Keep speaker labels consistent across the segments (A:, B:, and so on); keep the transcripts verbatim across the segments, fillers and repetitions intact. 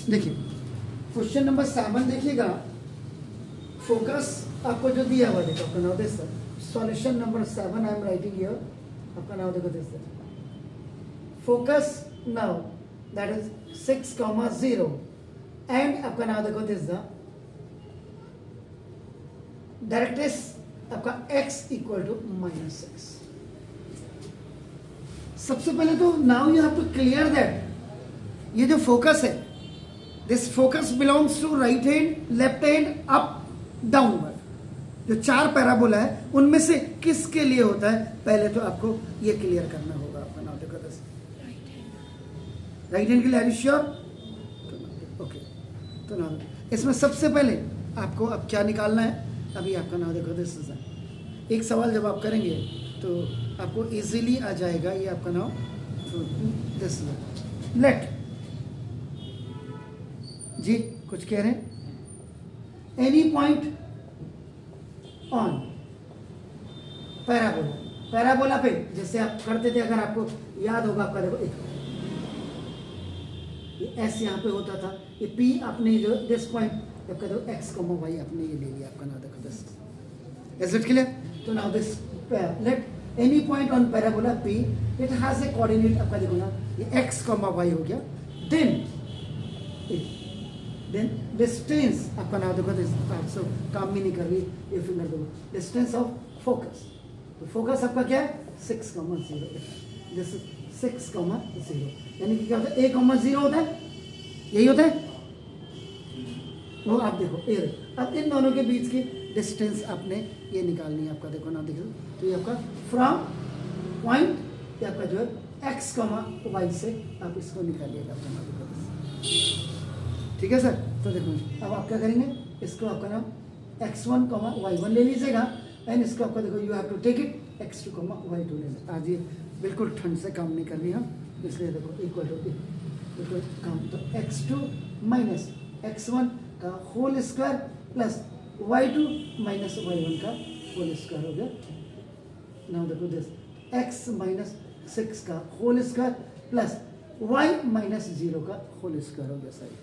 A: देखिए question number seven देखिएगा, focus आपको जो दिया हुआ देखो, आपका नाम this solution number seven I am writing here, आपका नाम देखो this focus now that is six comma zero and आपका नाम देखो दिस द डायरेक्ट्रिक्स आपका x equal to minus six. सबसे पहले तो now you have to clear that ये जो फोकस है, this focus belongs to right hand, left hand, up, downward. जो चार पैराबोला है उनमें से किसके लिए होता है, पहले तो आपको ये क्लियर करना होगा। आपका नाम देखो दस राइट हैंड के लिए आर यू श्योर? ओके, तो नाउ इसमें सबसे पहले आपको अब क्या निकालना है, अभी आपका नाम देखो दिस इज एक सवाल जब आप करेंगे तो आपको इजीली आ जाएगा ये आपका नाम दिस लेट जी कुछ कह रहे हैं, any point on parabola, parabola पे जैसे आप करते थे, अगर आपको याद होगा, आपका देखो एक ये एस यहाँ पे होता था, ये पी आपने जो दिस पॉइंट जब कहते हो एक्स कॉमा वाई आपने ये ले लिया, आपका नाम देखो दिस इज इट क्लियर? तो now this let any point on parabola P it has a coordinate, आपका देखो ना ये एक्स कॉमा वाई हो गया, देन देन डिस्टेंस आपका नाम देखो दिस सो काम भी नहीं कर रही ये फिंगर देखो, डिस्टेंस ऑफ फोकस, तो फोकस आपका क्या है six comma zero, this is six comma zero, यानी कि क्या होता है ए कॉमा जीरो होता है, यही होता है वो आप देखो ए। अब इन दोनों के बीच की डिस्टेंस आपने ये निकालनी है, आपका देखो ना देखो, तो ये आपका फ्रॉम पॉइंट ये आपका जो है एक्स कॉमा वाई से आप इसको निकालिएगा, आपका नाम देखो, ठीक है सर? तो देखो अब आप क्या करेंगे, इसको आपका नाम x one comma y one ले लीजिएगा एंड इसको आपका देखो you have to take it x two comma y two ले लें। आज ये बिल्कुल ठंड से काम नहीं कर रही हम, इसलिए देखो इक्वल टू बिल्कुल काम, तो x two minus x one का whole square plus y two minus y one का होल स्क्वायर हो गया। नाउ देखो दिस एक्स माइनस सिक्स का whole square plus y minus zero का होल स्क्वायर हो गया। सही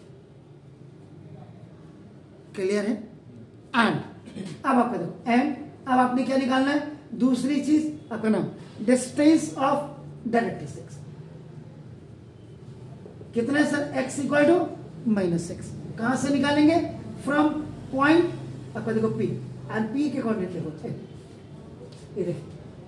A: क्लियर है? एंड अब आपका देखो एंड अब आपने क्या निकालना है, दूसरी चीज आपका नाम डिस्टेंस ऑफ डायरेक्ट्रिक्स कितना है sir, x equal to minus six, कहां से निकालेंगे, फ्रॉम पॉइंट आपका देखो पी एंड पी के कोऑर्डिनेट देखो ये देखिए,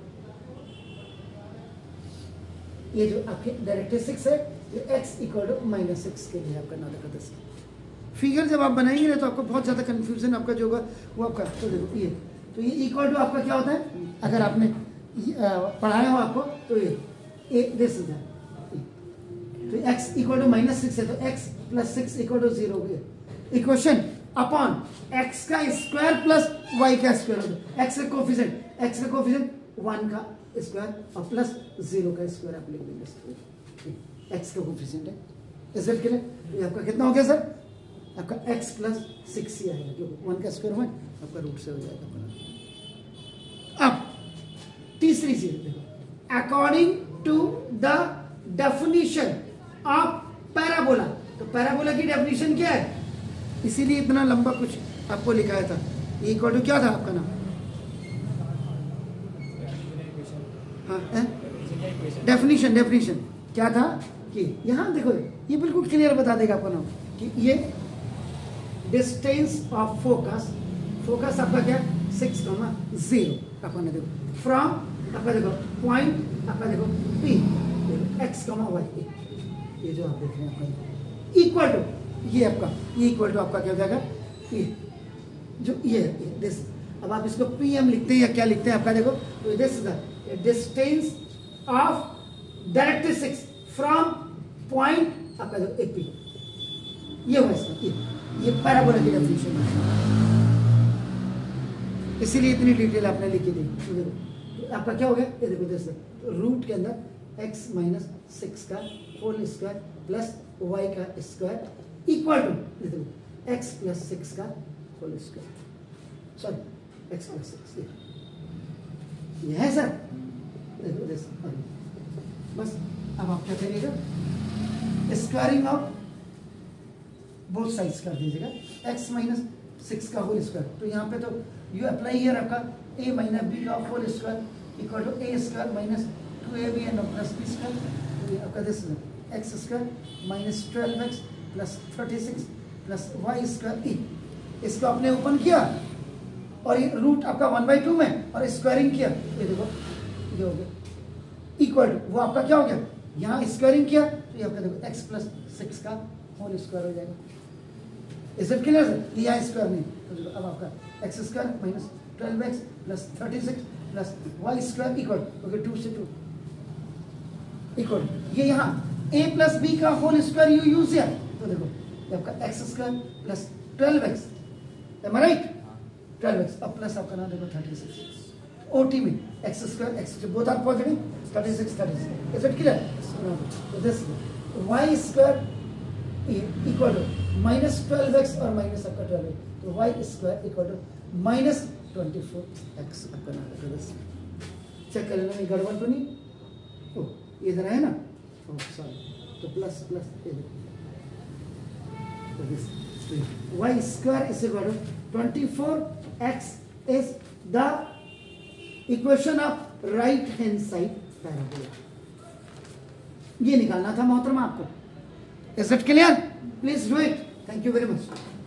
A: ये जो आपके डायरेक्ट्रिक्स है ये x equal to minus six के लिए आपका नाम देखो दस फिगर जब आप बनाएंगे ना तो आपको बहुत ज्यादा कंफ्यूजन आपका जो होगा वो आपका, तो देखो ये तो ये इक्वल टू आपका क्या होता है, अगर आपने पढ़ाया हो आपको तो ये ए दिस इज तो x equal to minus six है, तो x plus six equal to zero हो गया, इक्वेशन अपॉन x का स्क्वायर प्लस y का स्क्वायर हो गया, x का कोफिशिएंट x का कोफिशिएंट वन का स्क्वायर और प्लस जीरो का स्क्वायर आप लिख देंगे, x का कोफिशिएंट है, इज इट क्लियर? ये आपका कितना हो गया सर, आपका x प्लस सिक्स ही आएगा क्योंकि वन का स्क्वायर वन आपका रूट से हो जाएगा। अब तीसरी चीज देखो, according to the definition of parabola, तो पैराबोला की डेफिनेशन क्या है, इसीलिए इतना लंबा कुछ आपको लिखाया था, इक्वल टू क्या था आपका नाम, हाँ डेफिनेशन डेफिनेशन क्या था कि यहां देखो ये बिल्कुल क्लियर बता देगा आपका नाम कि ये डिस्टेंस ऑफ फोकस, फोकस आपका क्या सिक्स कॉमा जीरो आपका देखो फ्रॉम आपका देखो पॉइंट आपका देखो पी एक्स कॉमा वाई, ये जो आप देख रहे हैं आपका इक्वल टू ये आपका ये इक्वल टू आपका क्या हो जाएगा, ये जो ये दिस, अब आप इसको पी एम लिखते हैं या क्या लिखते हैं आपका देखो, तो this the distance of directrix from point आपका देखो ए पी, ये हुआ इसका ये, ये पैराबोला की डेफिनेशन है, इसीलिए इतनी डिटेल आपने लिखी थी। तो देखो आपका क्या हो गया, ये देखो दिस रूट के अंदर x माइनस सिक्स का होल स्क्वायर प्लस y का स्क्वायर इक्वल टू देखो x प्लस सिक्स का whole square, sorry x plus six, ये है सर, देखो दिस बस। अब आप क्या करिएगा, स्क्वायरिंग ऑफ बोथ साइड्स कर दीजिएगा, एक्स माइनस सिक्स का होल स्क्वायर। तो यहाँ पे तो यू अप्लाई हियर आपका ए माइनस बी का whole square equal to a square minus two a b and plus b square. तो ये आपका this x square minus twelve x plus thirty six plus y square ई। इसको आपने open किया और ये रूट आपका वन बाई टू में और स्क्वायरिंग किया, ये देखो ये हो गया इक्वल टू वो आपका क्या हो गया, यहाँ स्क्वायरिंग किया तो ये आपका देखो एक्स प्लस सिक्स का होल स्क्वायर हो जाएगा। Is it clear sir? यहाँ स्क्वायर नहीं, तो देखो अब आपका x square minus twelve x plus thirty six plus y square equal okay two से टू इक्वल ये यहाँ a प्लस बी का होल स्क्वायर यू यूज किया, तो देखो ये आपका x square plus twelve x, am I right? Twelve x अब प्लस आपका ना देखो थर्टी सिक्स ओटी में x square x both are positive thirty six thirty six. Is it clear? तो this y square equal to minus twelve x और minus आपका twelve x, तो y square equal to minus twenty four x आपका ना देखो this. Check कर लेना गड़बड़ तो नहीं, ओ इधर है ना, oh sorry, तो प्लस प्लस तो this y square is equal to twenty-four x is the equation of right hand side parabola। ये निकालना था मोहतरमा आपको। Is it clear? Please do it. Thank you very much.